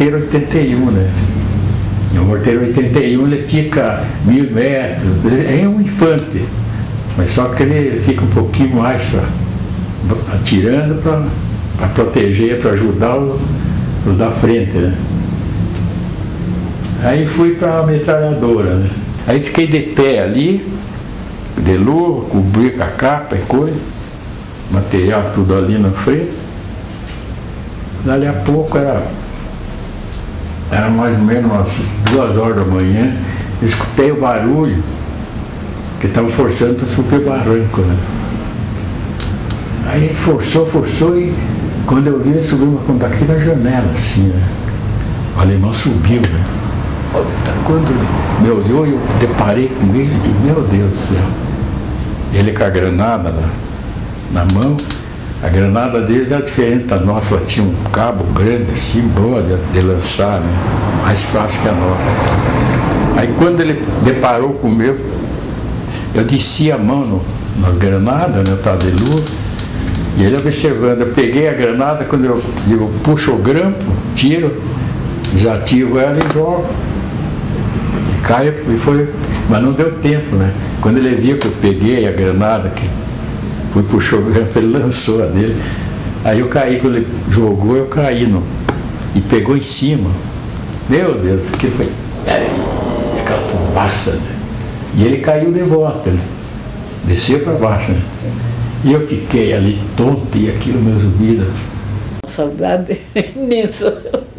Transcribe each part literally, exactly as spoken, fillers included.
morteiro oitenta e um, né? E o morteiro oitenta e um ele fica mil metros, é um infante, mas só que ele fica um pouquinho mais pra, atirando para proteger, para ajudar os, os da frente, né? Aí fui para a metralhadora, né? Aí fiquei de pé ali, de luva, cobri com a capa e coisa, material tudo ali na frente. Dali a pouco era, era mais ou menos umas duas horas da manhã, eu escutei o barulho, que estava forçando para subir o barranco, né? Aí forçou, forçou e quando eu vi ele subiu uma conta aqui na janela, assim, né? O alemão subiu, né? Quando me olhou, eu deparei com ele e disse, meu Deus do céu. Ele com a granada na, na mão, a granada dele era diferente da nossa, ela tinha um cabo grande assim, boa de, de lançar, né? Mais fácil que a nossa. Aí quando ele deparou com o meu, eu desci a mão no, na granada, né? Eu estava de luva, e ele observando, eu peguei a granada, quando eu, eu puxo o grampo, tiro, desativo ela e jogo. Cai e foi, mas não deu tempo, né? Quando ele viu que eu peguei a granada, que fui puxou o grampo, ele lançou a dele. Aí eu caí, quando ele jogou, eu caí no, e pegou em cima. Meu Deus, aquilo foi aquela fumaça, né? E ele caiu de volta, né? Desceu para baixo, né? E eu fiquei ali tonto e aquilo me zumbido. A saudade é imensa.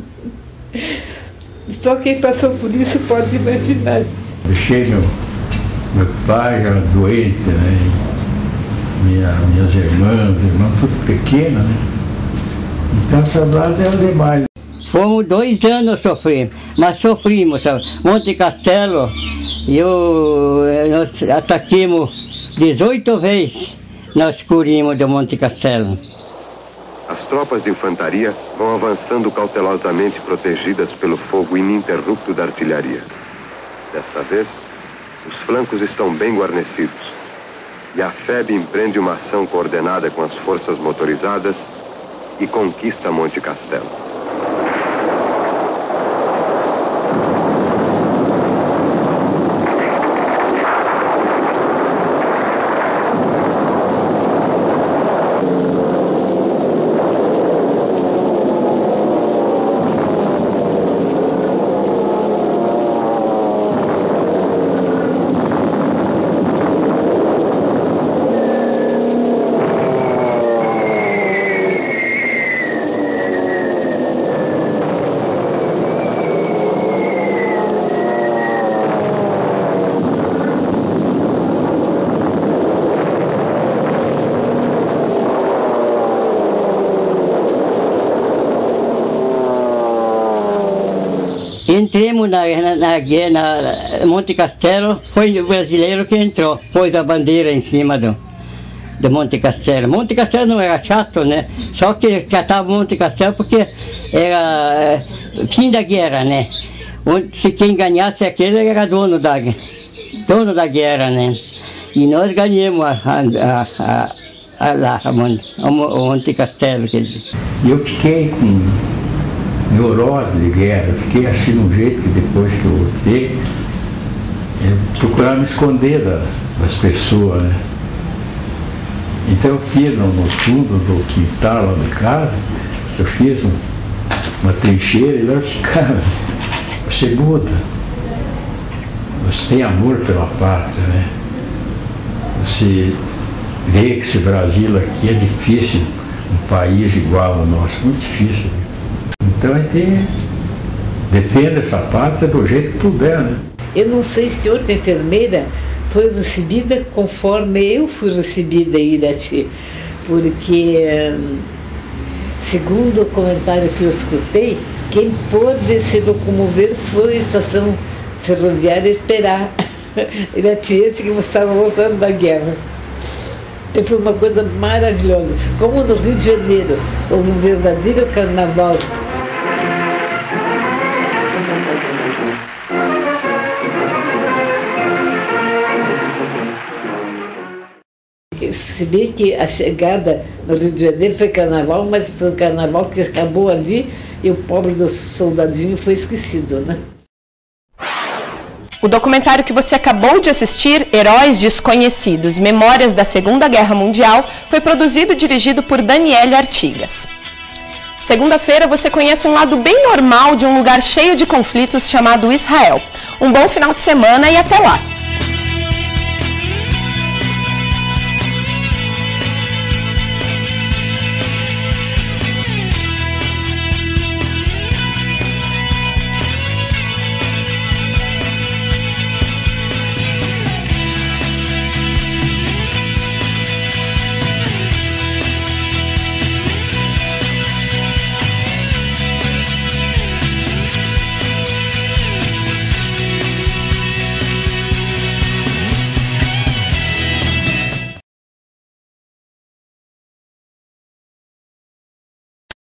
Só quem passou por isso pode imaginar. Deixei meu, meu pai já doente, né? Minha, minhas irmãs, irmãs tudo pequenas, né? Então a saudade era demais. Fomos dois anos sofrendo, mas sofrimos, sabe? Monte Castelo, eu, nós ataquemos dezoito vezes, nós cobrimos do Monte Castelo. As tropas de infantaria vão avançando cautelosamente protegidas pelo fogo ininterrupto da artilharia. Desta vez, os flancos estão bem guarnecidos e a F E B empreende uma ação coordenada com as forças motorizadas e conquista Monte Castelo. Entremos na, na, na, na Monte Castelo, foi o brasileiro que entrou, pôs a bandeira em cima do, do Monte Castelo. Monte Castelo não era chato, né? Só que catava Monte Castelo porque era fim da guerra, né? Onde, se quem ganhasse aquele era dono da, dono da guerra, né? E nós ganhamos a, a, a, a, lá, a Monte, o Monte Castelo. Quer dizer. Eu fiquei com neurose de guerra, fiquei assim no jeito que depois que eu voltei, eu procurava me esconder da, das pessoas, né? Então eu fiz no, no fundo do quintal lá de casa, eu fiz um, uma trincheira e lá eu ficava. Você muda, você tem amor pela pátria, né? Você vê que esse Brasil aqui é difícil, um país igual ao nosso, muito difícil. Então a gente defende essa pátria do jeito que puder, né? Eu não sei se outra enfermeira foi recebida conforme eu fui recebida em Irati, porque, segundo o comentário que eu escutei, quem pôde se locomover foi a estação ferroviária esperar iratiense que estava voltando da guerra. Então foi uma coisa maravilhosa. Como no Rio de Janeiro houve um verdadeiro carnaval. Se bem que a chegada no Rio de Janeiro foi carnaval, mas foi um carnaval que acabou ali e o pobre do soldadinho foi esquecido, né? O documentário que você acabou de assistir, Heróis Desconhecidos, Memórias da Segunda Guerra Mundial, foi produzido e dirigido por Daniele Artigas. Segunda-feira você conhece um lado bem normal de um lugar cheio de conflitos chamado Israel. Um bom final de semana e até lá!